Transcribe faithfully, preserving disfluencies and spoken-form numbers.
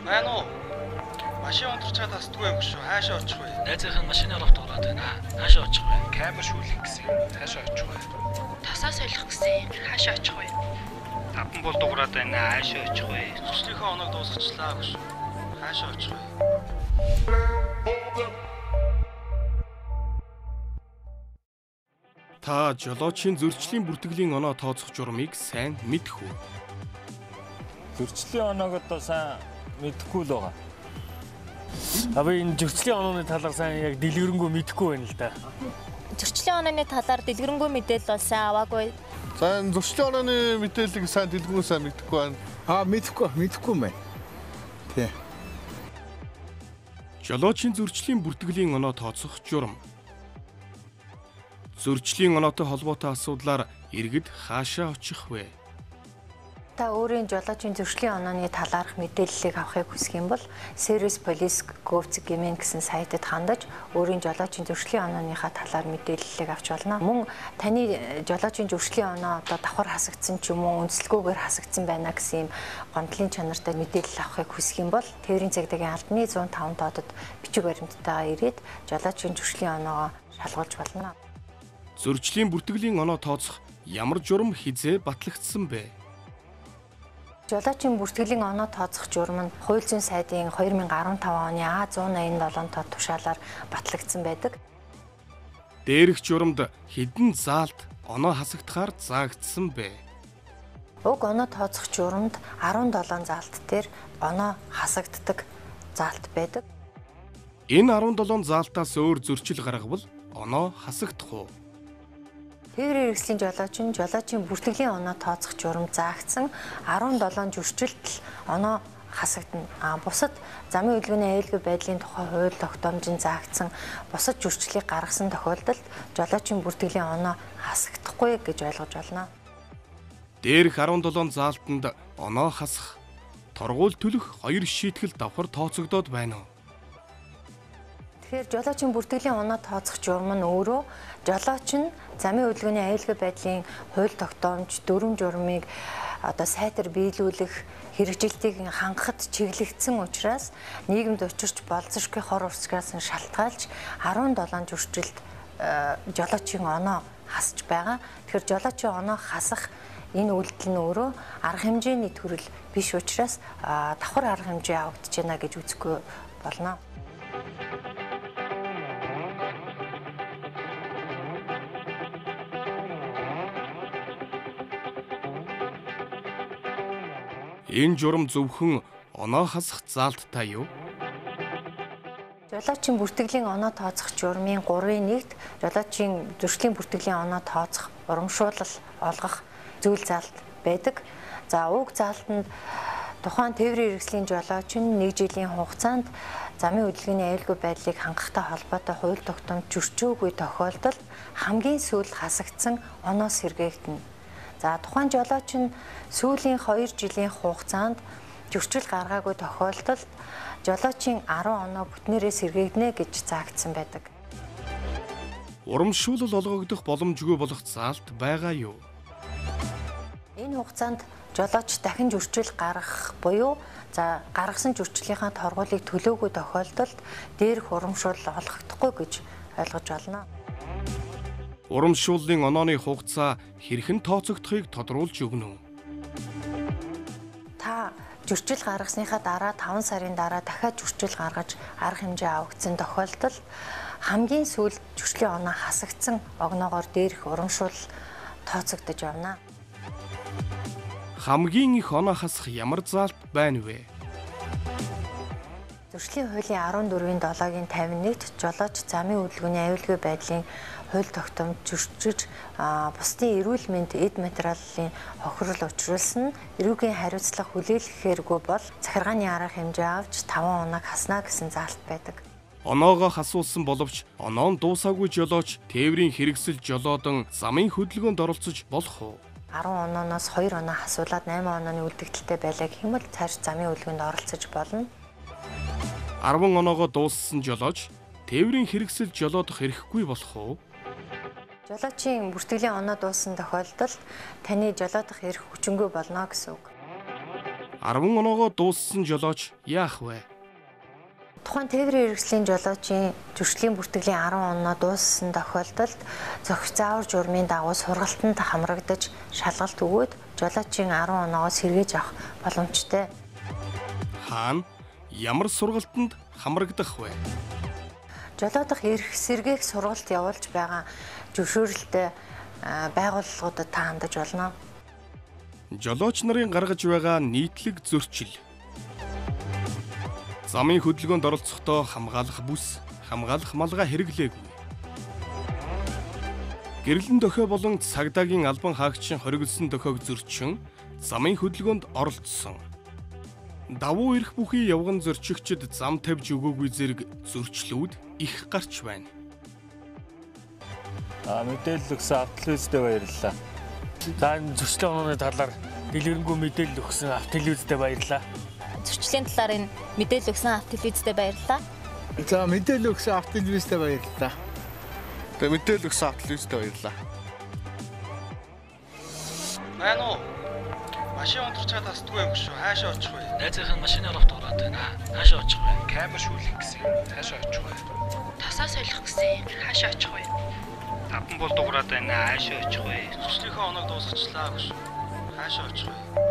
Байна уу? Машин унтарч чад тасдгүй юм шүү. Хаашаа очих вэ? Найзынхаа машинаар автоороод байна. Хаашаа очих вэ? Камер шүүлэх гэсэн. Хаашаа очих вэ? Тасаа солих гэсэн. Хаашаа очих вэ? Таван бол дуурайд байна. Хаашаа очих вэ? Цуцлынхаа оног дуусгачлаа гэж. Хаашаа очих вэ? Та жолоочийн зөрчлийн бүртгэлийн оноо тооцох журмыг сайн мэдэх үү? Зөрчлийн оноог одоо сайн мэдэхгүй л байгаа. Аваа энэ зөрчлийн онооны талаар сайн яг дэлгэрэнгүй мэдэхгүй байна л да. Зөрчлийн онооны талаар дэлгэрэнгүй мэдээлэл бол сайн аваагүй. За зөрчлийн онооны мэдээллийг сайн дэлгэрэнгүй сайн мэдэхгүй байна. Аа мэдэхгүй мэдэхгүй мэн. Тий. Жолоочийн зөрчлийн бүртгэлийн оноо тооцох журам. Зөрчлийн оноотой холбоотой асуудлаар иргэд хаашаа очих вэ? Та өөрийн жолоочийн зөрчлийн онооны талаарх мэдээллийг авахыг хүсэх юм бол Service Police Gov.cg гэсэн сайтад хандаж өөрийн жолоочийн зөрчлийн онооныхаа талаар мэдээллийг авч болно. Мөн таны жолоочийн зөрчлийн оноо одоо давхар хасагдсан ч юм уу үндэслэлгүйгээр хасагдсан байна гэсэн юм гомдлын чанартай мэдээлэл авахыг хүсэх юм бол Тээврийн цагдаагийн албаны зуун таван доодод бичиг баримттайгаа ирээд жолоочийн зөрчлийн оноогоо шалгуулж болно. Зөрчлийн бүртгэлийн оноо тооцох ямар журам хизээ батлагдсан бэ? Жолоочийн бүртгэлийн оноо тооцох журам нь хууль зүйн сайдын две тысячи десять оны А one eighty-seven тоо тушаалаар батлагдсан байдаг. Дээрх журамд хэдэн заалт оноо хасагдахаар заагдсан бэ? Уг оноо тооцох журамд seventeen заалт дээр оноо хасагддаг заалт байдаг. Энэ seventeen заалтаас өөр зөрчил гаргавал оноо хасагдах уу? Тээврийн хэрэгслийн жолоочин жолоочийн бүртгэлийн оноо тооцох журам заагдсан seventeen зөрчилд оноо хасагдана. А бусад замын хөдөлгөөний аюулгүй байдлын тухай хууль тогтоомжинд заагдсан бусад зөрчлийг гаргасан тохиолдолд жолоочийн бүртгэлийн оноо хасагдахгүй гэж ойлгож байна. Дээрх seventeen заалтанд оноо хасах, торгууль төлөх хоёр шийтгэл давхар тооцогдоод байна уу? Тэгэхээр жолоочийн бүртгэлийн оноо тооцох журам нь өөрөө жолооч нь замын хөдөлгөөний аюулгүй байдлын хууль тогтоомж дөрвөн журмыг одоо сайтар биелүүлэх хэрэгжилтийг хангахад чиглэгдсэн учраас нийгэмд учирч болзошгүй хор урсгаас нь шалтгаалж seventeen зөрчилд жолоочийн оноо хасж байгаа. Тэгэхээр жолоочийн оноо хасах энэ үйлдэл нь өөрөө арга хэмжээний төрөл биш учраас давхар арга хэмжээ авагдаж байна гэж үзэхгүй болно. Энэ журам зөвхөн оноо хасах заалттай юу? Жолоочийн бүртгэлийн оноо тооцох журмын three-ийн нэгт жолоочийн зөрчлийн бүртгэлийн оноо тооцох урамшуулал олгох зүйл заалт байдаг. За уг заалтанд тухайн тээврийн хэрэгслийн жолооч нь нэг жилийн хугацаанд замын хөдөлгөөний аюулгүй байдлыг хангахтай холбоотой хууль тогтоомж зөрчөөгүй тохиолдолд хамгийн сүүлд хасагдсан оноос сэргээгдэнэ. За тухайн жолооч нь сүүлийн two жилийн хугацаанд зөрчил гаргаагүй тохиолдолд жолоочийн ten оноо бүтнээрээ сэргээгдэнэ гэж заагдсан байдаг. Урамшуулал олгогдох боломжгүй болох заалт байгаа юу? Энэ хугацаанд жолооч дахин зөрчил гаргах буюу за гаргасан зөрчлийнхаа торгуулийг төлөөгүй тохиолдолд дээрх урамшуулал олгогдохгүй гэж ойлгож байна. Урамшууллын онооны хугацаа хэрхэн тооцогдохыг тодруулж өгнө үү? Та зөрчил гаргасныхаа дараа five сарын дараа дахиад зөрчил гаргаж арга хэмжээ авагдсан тохиолдолд хамгийн сүүлд зөрчлийн оноо хасагдсан огноогоор дээрх урамшуулал тооцогдож байна. Хамгийн их оноо хасах ямар заалт байна вэ? Зөрчлийн хуулийн fourteen-ийн seven-гийн fifty-one-т жолооч замын хөдөлгөөний аюулгүй байдлын хууль тогтоомж зөрчиж бусдын эрүүл мэнд эд материалын хохирол учруулсан эрүүгийн хариуцлага хүлээлгэхээргүй бол захиргааны арга хэмжээ авч five оног хаснаа гэсэн заалт байдаг. Оноогоо хасуулсан боловч оноон дуусаагүй жолооч тээврийн хэрэгсэл жолоодон замын хөдөлгөөнд оролцож болох уу? ten онооноос two оноо хасуулаад eight онооны үлдэгдэлтэй байлаа гэх юм бол цааш замын хөдөлгөөнд оролцож болно. ten оноогоо дууссан жолооч тээврийн хэрэгсэл жолоодох эрхгүй болох уу? Жолоочийн бүртгэлийн оноо дууссан тохиолдолд таны жолоодох эрх хүчингүй болно гэсэн үг. арван оноогоо дууссан жолооч яах вэ? Тухайн тээврийн хэрэгслийн жолоочийн зөрчлийн бүртгэлийн арван оноо дууссан тохиолдолд зохих заавар журмын дагуу сургалтанд хамрагдаж шалгалт өгөөд жолоочийн арван оноогоо сэргээж авах боломжтой. Хаана ямар сургалтанд хамрагдах вэ? Жолоодох эрх сэргээх сургалт явуулж байгаа зөвшөөрөлтэй байгууллагуудад та хандаж болно. Жолооч нарын гаргаж байгаа нийтлэг зөрчил. Замын хөдөлгөөнд оролцохдоо хамгаалах бүс, хамгаалах малгай хэрэглээгүй. Гэрлэн дохио болон цагдаагийн албан хаагчийн хориглосон дохиог зөрчин замын хөдөлгөөнд оролцсон. Давуу эрх бүхий явган зөрчигчд зам тавьж өгөөгүй зэрэг зөрчлүүд их гарч байна. А мэдээлэл өгсөн автолизтэй баярлалаа. За энэ зөрчлийн онооны талаар дэлгэрэнгүй мэдээлэл өгсөн автолизтэй баярлалаа. Зөрчлийн талаар энэ мэдээлэл өгсөн автолизтэй баярлалаа. За мэдээлэл өгсөн автолизтэй баярлалаа. Тэгээ мэдээлэл өгсөн автолизтэй баярлалаа. Байна уу? Машин унтарч чад тасдгүй юм шүү. Хаашаа очих вэ? Найзынх нь машины авто гараад байна. Хаашаа очих вэ? Камер шүүлэх гэсэн. Хаашаа очих вэ? Тасаа солих гэсэн. Хаашаа очих вэ? Таван бол дуурайд байна. Хаашаа очих вэ? Зөрчлийнхөө оноог дуусгачлаа гэж. Хаашаа очих вэ?